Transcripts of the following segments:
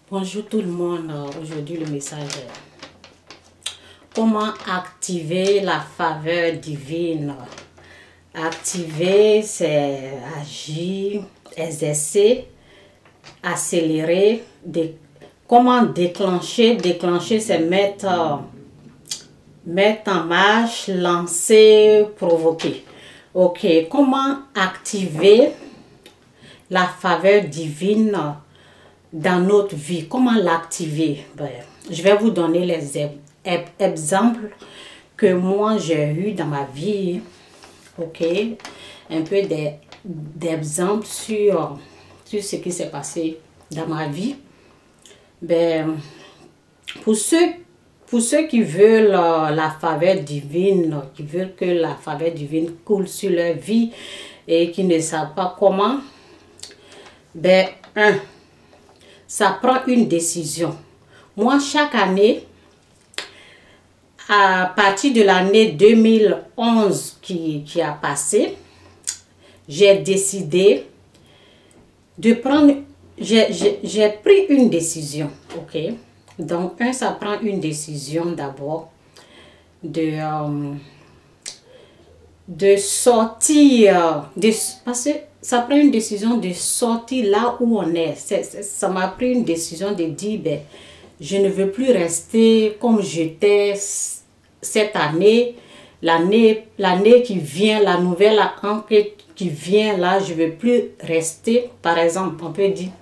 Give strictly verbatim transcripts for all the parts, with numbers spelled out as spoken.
Bonjour tout le monde. Aujourd'hui le message est comment activer la faveur divine. Activer, c'est agir, exercer, accélérer. Dé... Comment déclencher? Déclencher, c'est mettre, mettre en marche, lancer, provoquer. Ok, comment activer la faveur divine dans notre vie? Comment l'activer? Ben, je vais vous donner les exemples que moi j'ai eu dans ma vie. Ok, un peu d'exemples sur, sur ce qui s'est passé dans ma vie. Ben, pour ceux, pour ceux qui veulent euh, la faveur divine, qui veulent que la faveur divine coule sur leur vie et qui ne savent pas comment, ben, un, ça prend une décision. Moi, chaque année, à partir de l'année deux mille onze qui, qui a passé, j'ai décidé de prendre, j'ai pris une décision, ok? Donc, un, ça prend une décision d'abord de, euh, de sortir, de, parce que ça prend une décision de sortir là où on est. C'est, c'est, ça m'a pris une décision de dire, ben, je ne veux plus rester comme j'étais cette année. L'année l'année qui vient, la nouvelle enquête qui vient là, je ne veux plus rester. Par exemple, on peut dire,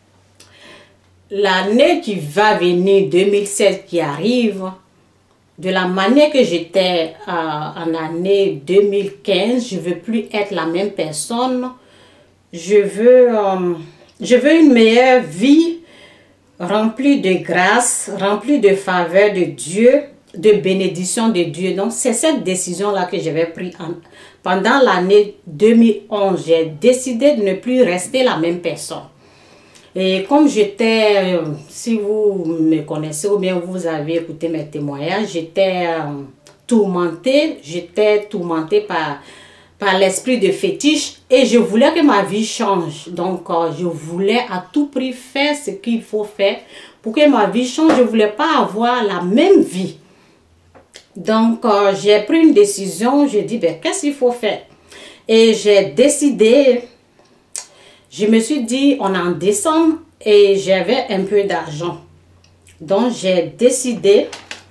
l'année qui va venir, deux mille seize qui arrive, de la manière que j'étais euh, en année deux mille quinze, je ne veux plus être la même personne. Je veux, euh, je veux une meilleure vie remplie de grâce, remplie de faveur de Dieu, de bénédiction de Dieu. Donc, c'est cette décision-là que j'avais prise pendant l'année deux mille onze. J'ai décidé de ne plus rester la même personne. Et comme j'étais, euh, si vous me connaissez ou bien vous avez écouté mes témoignages, j'étais euh, tourmentée, j'étais tourmentée par, par l'esprit de fétiche et je voulais que ma vie change. Donc, euh, je voulais à tout prix faire ce qu'il faut faire pour que ma vie change. Je ne voulais pas avoir la même vie. Donc, euh, j'ai pris une décision, j'ai dit, ben, qu'est-ce qu'il faut faire? Et j'ai décidé... Je me suis dit, on est en décembre et j'avais un peu d'argent. Donc, j'ai décidé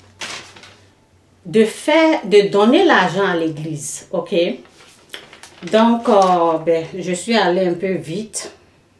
de faire, de donner l'argent à l'église. Ok? Donc, euh, ben, je suis allée un peu vite.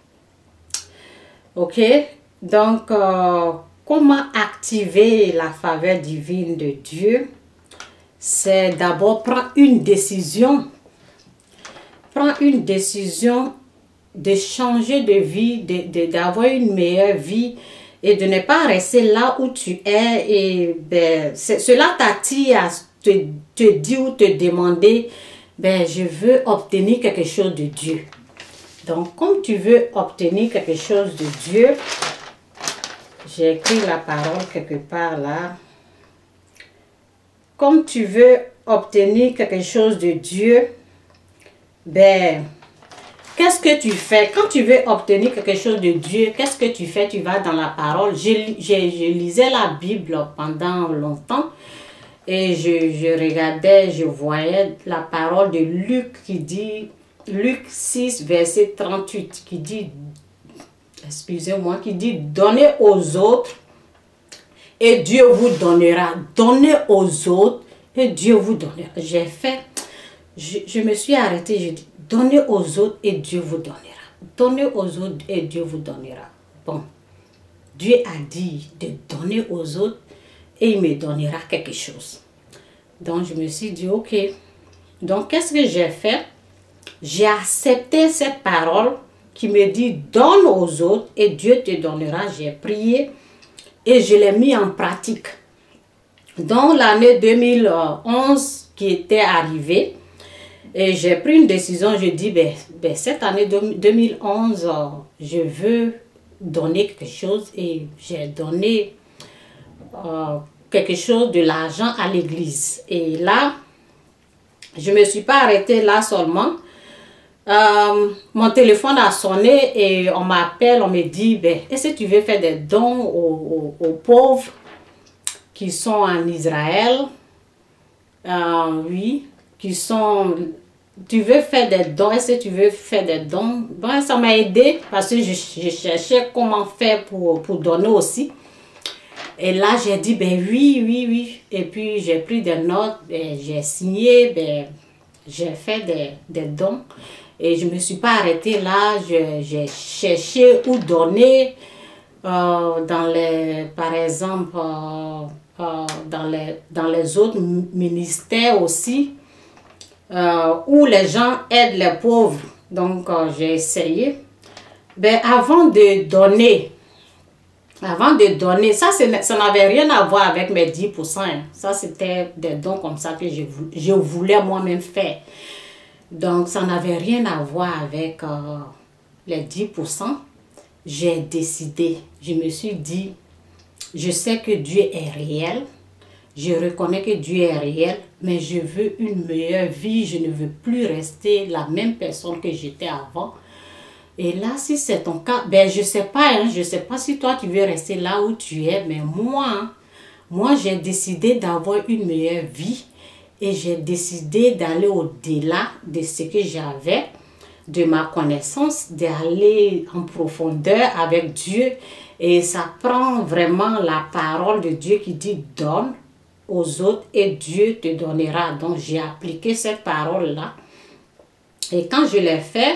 Ok? Donc, euh, comment activer la faveur divine de Dieu? C'est d'abord prendre une décision. Prendre une décision de changer de vie, d'avoir de, de, une meilleure vie et de ne pas rester là où tu es. Et ben, cela t'attire à te, te dire ou te demander, ben, je veux obtenir quelque chose de Dieu. Donc, comme tu veux obtenir quelque chose de Dieu, j'ai écrit la parole quelque part là. Comme tu veux obtenir quelque chose de Dieu, ben, qu'est-ce que tu fais? Quand tu veux obtenir quelque chose de Dieu, qu'est-ce que tu fais? Tu vas dans la parole. Je, je, je lisais la Bible pendant longtemps et je, je regardais, je voyais la parole de Luc qui dit, Luc six, verset trente-huit, qui dit, excusez-moi, qui dit, donnez aux autres et Dieu vous donnera. Donnez aux autres et Dieu vous donnera. J'ai fait, je, je me suis arrêtée, je dis, donnez aux autres et Dieu vous donnera. Donnez aux autres et Dieu vous donnera. Bon, Dieu a dit de donner aux autres et il me donnera quelque chose. Donc, je me suis dit, ok. Donc, qu'est-ce que j'ai fait? J'ai accepté cette parole qui me dit, donne aux autres et Dieu te donnera. J'ai prié et je l'ai mis en pratique. Dans l'année deux mille onze qui était arrivée, et j'ai pris une décision, je dis, ben, ben, cette année deux mille onze, euh, je veux donner quelque chose et j'ai donné euh, quelque chose de l'argent à l'église. Et là, je ne me suis pas arrêtée là seulement. euh, mon téléphone a sonné et on m'appelle, on me dit, ben, est-ce que tu veux faire des dons aux, aux, aux pauvres qui sont en Israël? Euh, oui, qui sont... Tu veux faire des dons? Est-ce que tu veux faire des dons? Bon, ça m'a aidé parce que je, je cherchais comment faire pour, pour donner aussi. Et là, j'ai dit, ben oui, oui, oui. Et puis, j'ai pris des notes, j'ai signé, ben, j'ai fait des, des dons. Et je ne me suis pas arrêtée là. J'ai cherché où donner. Euh, dans les, par exemple, euh, euh, dans, les, dans les autres ministères aussi. Euh, où les gens aident les pauvres. Donc, euh, j'ai essayé. Ben, avant de donner, avant de donner, ça, ça n'avait rien à voir avec mes dix pour cent. Hein. Ça, c'était des dons comme ça que je, je voulais moi-même faire. Donc, ça n'avait rien à voir avec euh, les dix pour cent. J'ai décidé, je me suis dit, je sais que Dieu est réel. Je reconnais que Dieu est réel, mais je veux une meilleure vie. Je ne veux plus rester la même personne que j'étais avant. Et là, si c'est ton cas, ben je ne sais pas, hein, je ne sais pas si toi tu veux rester là où tu es, mais moi, moi j'ai décidé d'avoir une meilleure vie et j'ai décidé d'aller au-delà de ce que j'avais, de ma connaissance, d'aller en profondeur avec Dieu. Et ça prend vraiment la parole de Dieu qui dit « donne » aux autres et Dieu te donnera. Donc, j'ai appliqué cette parole-là. Et quand je l'ai fait,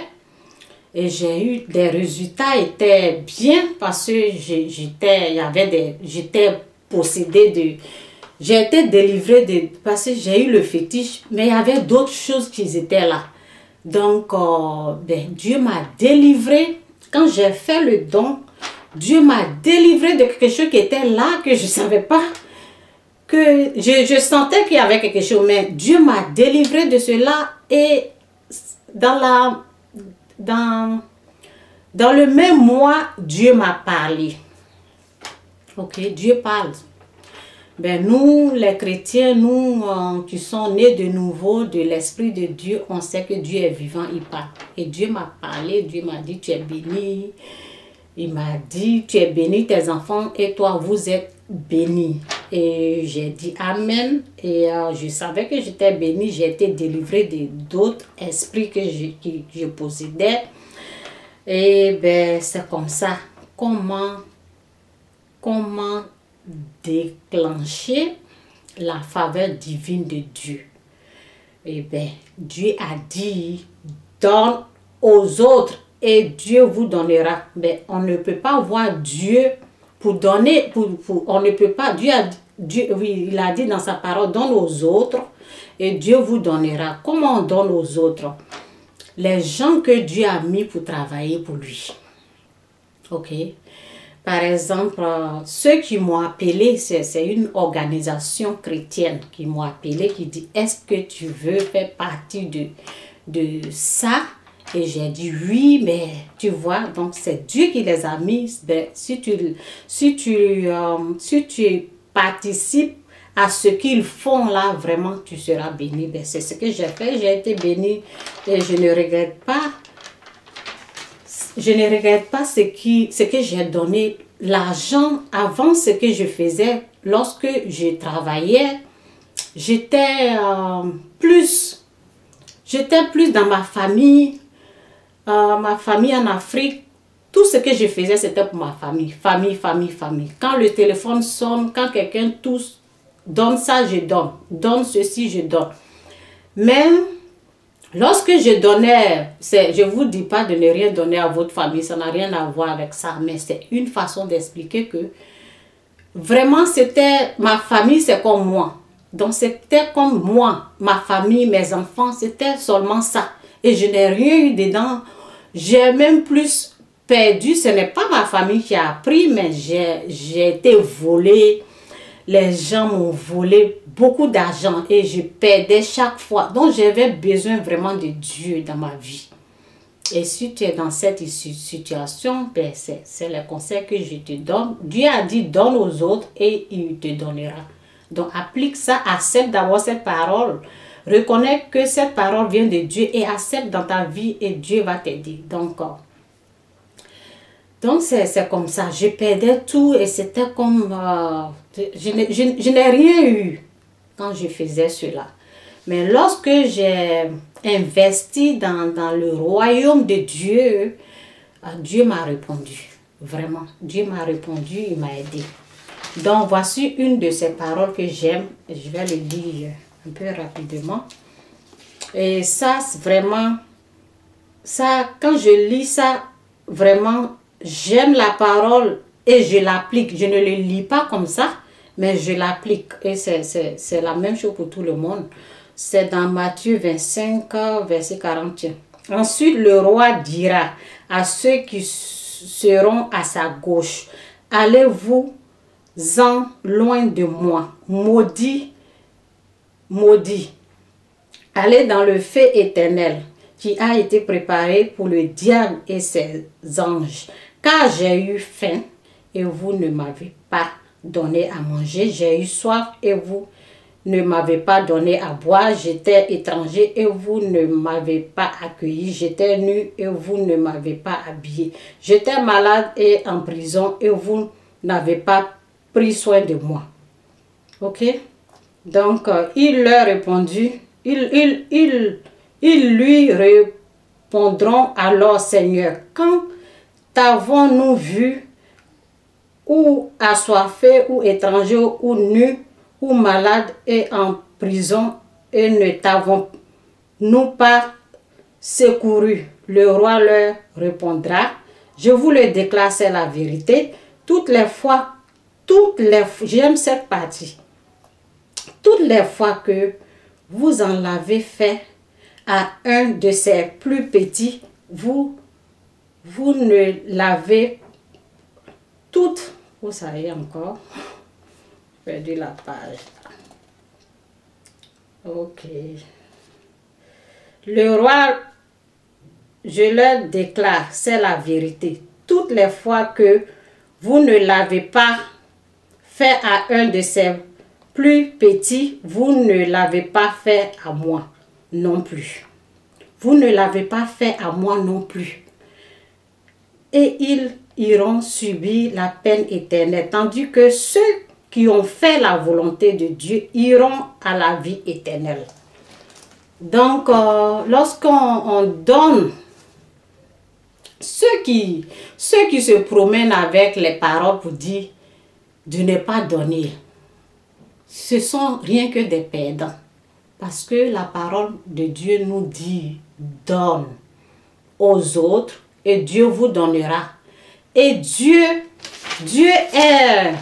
j'ai eu des résultats étaient bien parce que j'étais, il y avait des, j'étais possédée de, j'ai été délivrée de, parce que j'ai eu le fétiche, mais il y avait d'autres choses qui étaient là. Donc, euh, ben, Dieu m'a délivrée. Quand j'ai fait le don, Dieu m'a délivrée de quelque chose qui était là, que je ne savais pas. Que je, je sentais qu'il y avait quelque chose, mais Dieu m'a délivré de cela et dans, la, dans, dans le même mois, Dieu m'a parlé. Ok, Dieu parle. Ben nous, les chrétiens, nous euh, qui sommes nés de nouveau de l'Esprit de Dieu, on sait que Dieu est vivant, il parle. Et Dieu m'a parlé, Dieu m'a dit, tu es béni. Il m'a dit, tu es béni, tes enfants, et toi, vous êtes bénis. Et j'ai dit Amen. Et euh, je savais que j'étais bénie. J'ai été délivrée de d'autres esprits que je, que je possédais. Et ben c'est comme ça. Comment, comment déclencher la faveur divine de Dieu? Et ben Dieu a dit, donne aux autres et Dieu vous donnera. Mais on ne peut pas voir Dieu pour donner, pour, pour, on ne peut pas, Dieu a, Dieu, oui, il a dit dans sa parole, donne aux autres et Dieu vous donnera. Comment on donne aux autres? Les gens que Dieu a mis pour travailler pour lui. Ok? Par exemple, ceux qui m'ont appelé, c'est une organisation chrétienne qui m'ont appelé, qui dit, est-ce que tu veux faire partie de, de ça? Et j'ai dit oui, mais tu vois, donc c'est Dieu qui les a mis. Ben, si tu, si tu, euh, si tu participes à ce qu'ils font là, vraiment, tu seras béni. Ben, c'est ce que j'ai fait, j'ai été béni et je ne regrette pas. Je ne regrette pas ce, qui, ce que j'ai donné. L'argent, avant ce que je faisais, lorsque je travaillais, j'étais euh, plus, j'étais plus dans ma famille. Euh, ma famille en Afrique, tout ce que je faisais, c'était pour ma famille. Famille, famille, famille. Quand le téléphone sonne, quand quelqu'un tousse, donne ça, je donne. Donne ceci, je donne. Mais lorsque je donnais, je ne vous dis pas de ne rien donner à votre famille, ça n'a rien à voir avec ça, mais c'est une façon d'expliquer que vraiment c'était, ma famille c'est comme moi. Donc c'était comme moi, ma famille, mes enfants, c'était seulement ça. Et je n'ai rien eu dedans. J'ai même plus perdu. Ce n'est pas ma famille qui a pris, mais j'ai été volée. Les gens m'ont volé beaucoup d'argent et je perdais chaque fois. Donc, j'avais besoin vraiment de Dieu dans ma vie. Et si tu es dans cette situation, ben c'est le conseil que je te donne. Dieu a dit, donne aux autres et il te donnera. Donc, applique ça, accepte d'avoir cette parole. reconnais que cette parole vient de Dieu et accepte dans ta vie et Dieu va t'aider. Donc, donc c'est comme ça. Je perdais tout et c'était comme... Euh, je je n'ai rien eu quand je faisais cela. Mais lorsque j'ai investi dans, dans le royaume de Dieu, Dieu m'a répondu. Vraiment, Dieu m'a répondu, il m'a aidé. Donc, voici une de ces paroles que j'aime. Je vais le lire un peu rapidement. Et ça, vraiment, ça, quand je lis ça, vraiment, j'aime la parole et je l'applique. Je ne le lis pas comme ça, mais je l'applique. Et c'est la même chose pour tout le monde. C'est dans Matthieu vingt-cinq, verset quarante et un. Ensuite, le roi dira à ceux qui seront à sa gauche, allez-vous en loin de moi, maudit, maudit, allez dans le feu éternel qui a été préparé pour le diable et ses anges. Car j'ai eu faim et vous ne m'avez pas donné à manger, j'ai eu soif et vous ne m'avez pas donné à boire, j'étais étranger et vous ne m'avez pas accueilli, j'étais nu et vous ne m'avez pas habillé, j'étais malade et en prison et vous n'avez pas pris soin de moi. Ok? Donc, euh, il leur répondit, ils, ils, ils, ils lui répondront alors, Seigneur, quand t'avons-nous vu ou assoiffé ou étranger ou nu ou malade et en prison et ne t'avons-nous pas secouru? Le roi leur répondra, je vous le déclare, c'est la vérité. Toutes les fois, toutes les fois, j'aime cette partie, toutes les fois que vous en l'avez fait à un de ces plus petits, vous, vous ne l'avez toutes, vous savez encore, perdu la page. Ok. Le roi, je leur déclare, c'est la vérité. Toutes les fois que vous ne l'avez pas fait à un de ces plus petits, vous ne l'avez pas fait à moi non plus. Vous ne l'avez pas fait à moi non plus. Et ils iront subir la peine éternelle, tandis que ceux qui ont fait la volonté de Dieu iront à la vie éternelle. Donc, euh, lorsqu'on donne, ceux qui, ceux qui se promènent avec les paroles pour dire de ne pas donner, ce sont rien que des perdants. Parce que la parole de Dieu nous dit, donne aux autres et Dieu vous donnera. Et Dieu, Dieu est...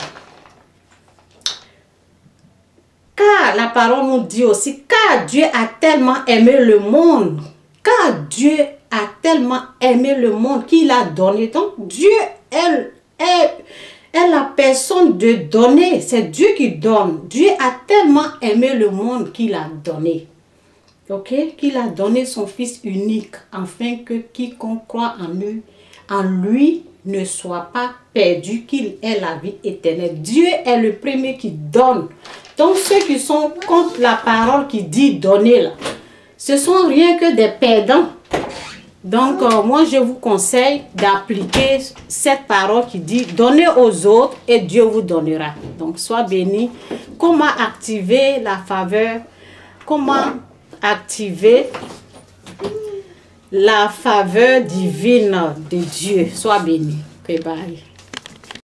Car la parole nous dit aussi, car Dieu a tellement aimé le monde, car Dieu a tellement aimé le monde qu'il a donné. Donc Dieu est, est, est la personne de donner, c'est Dieu qui donne. Dieu a tellement aimé le monde qu'il a donné. Ok? Qu'il a donné son Fils unique, afin que quiconque croit en lui, en lui ne soit pas perdu, qu'il ait la vie éternelle. Dieu est le premier qui donne. Donc ceux qui sont contre la parole qui dit donner là, ce sont rien que des perdants. Donc euh, moi je vous conseille d'appliquer cette parole qui dit donnez aux autres et Dieu vous donnera. Donc sois béni. Comment activer la faveur? Comment activer la faveur divine de Dieu? Sois béni. Okay, bye.